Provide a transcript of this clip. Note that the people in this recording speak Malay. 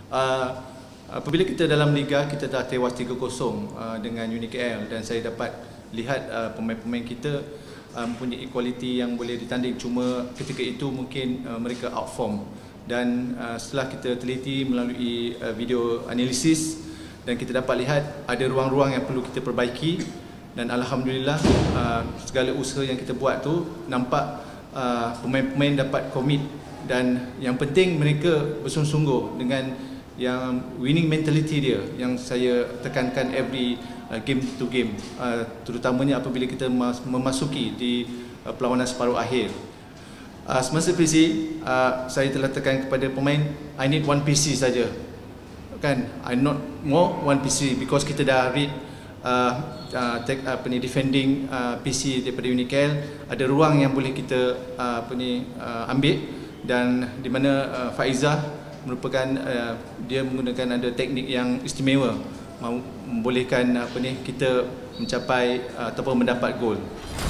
Apabila kita dalam liga, kita dah tewas 3-0 dengan Uni KL, dan saya dapat lihat pemain-pemain kita mempunyai kualiti yang boleh ditanding, cuma ketika itu mungkin mereka out form. Dan setelah kita teliti melalui video analisis, dan kita dapat lihat ada ruang-ruang yang perlu kita perbaiki, dan alhamdulillah segala usaha yang kita buat tu nampak pemain-pemain dapat komit, dan yang penting mereka bersungguh-sungguh dengan yang winning mentality dia yang saya tekankan every game to game, terutamanya apabila kita memasuki di perlawanan separuh akhir. Semasa PC, saya telah tekan kepada pemain, I need 1 PC saja, kan? I not more 1 PC, because kita dah read defending PC daripada Uni KL, ada ruang yang boleh kita ambil, dan di mana Faizah merupakan dia menggunakan ada teknik yang istimewa, membolehkan kita mencapai ataupun mendapat gol.